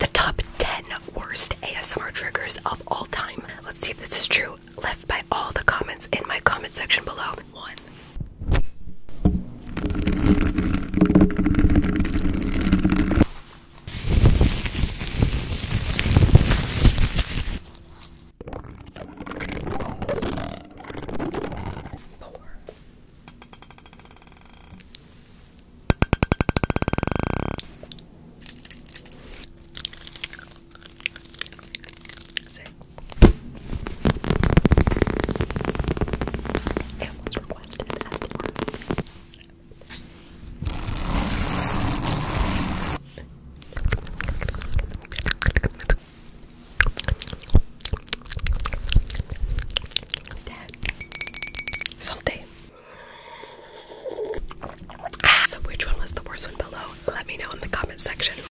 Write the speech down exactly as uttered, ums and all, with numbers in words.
the top ten worst A S M R triggers of all time. Let's see if this is true. Left by all the comments in my comment section below. One,